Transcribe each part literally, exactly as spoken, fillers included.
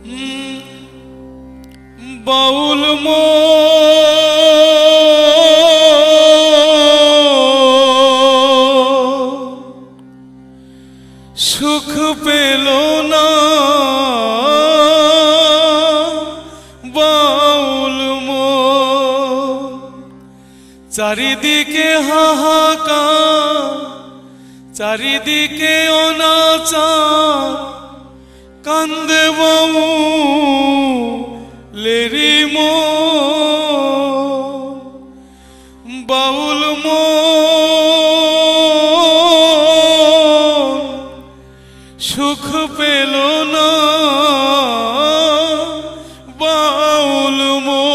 বাউল মো সুখ পেল না বাউল মো চারিদিকে হাহাকার চারিদিকে অনাচার কান্দে বাউলেরি মো বাউল মো সুখ পেল না বাউল মো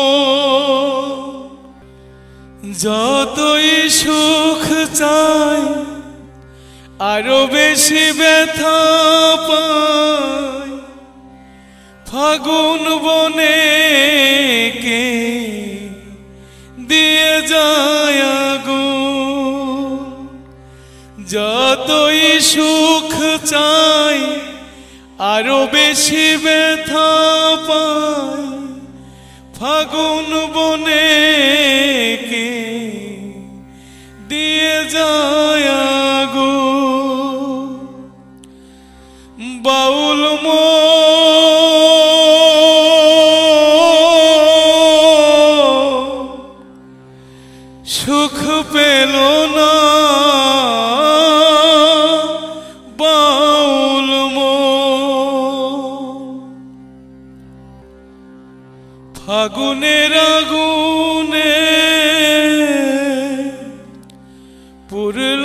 যতই সুখ চাই আরো বেশি ব্যথা পাই ফাগুন বনে কে দিয়ে যায় আগুন যতই সুখ চাই আরো বেশি ব্যথা পাই ফাগুন বনে কে দিয়ে যায় আগুন বাউল মো সুখ পেল না বাউল মো ফাগুনের আগুনে পুরল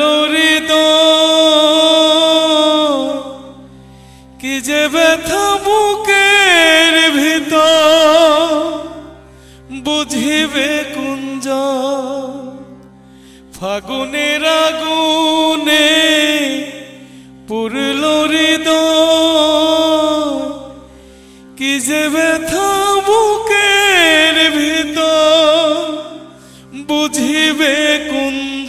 হৃদয় কি যে ব্যথা বুকের ভিতর বুঝিবে কুঞ্জ ফাগুনের আগুনে পুরল হৃদয় কি যে ব্যথা বুকের ভিতর বুঝিবে কুঞ্জ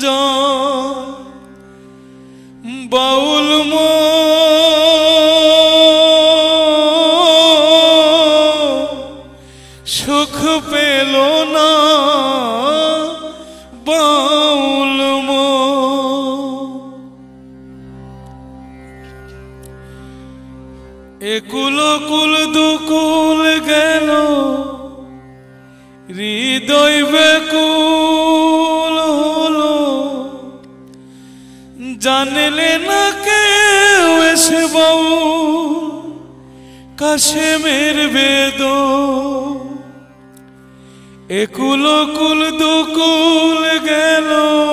বাউল মো সুখ পেল না বাউল মো একুল কুল দুকুল গেল হৃদয় বেকুল হলো জানলে না কেউ এসে বাউল কাশেমের বেদন একুল কুল দুকুল গেল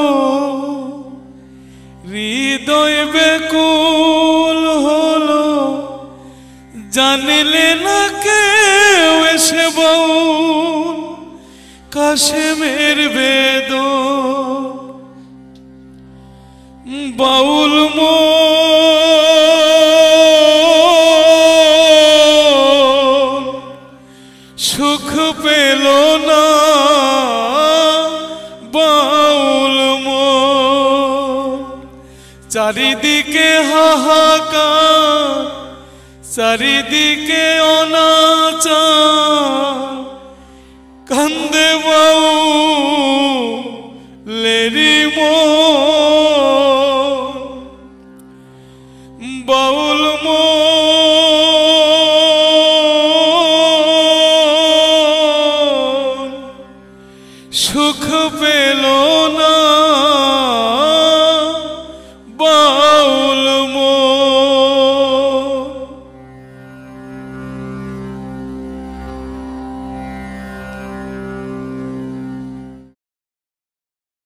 হৃদয় বেকুল হলো জানলে না কেউ এসে বাউল কাশেমের বেদন বাউল মো সুখ পেল না বাউল মো চারিদিকে হাহাকার চারিদিকে অনাচার কান্দে বাউলেরি মো বাউল মো সুখ পেল না বাউল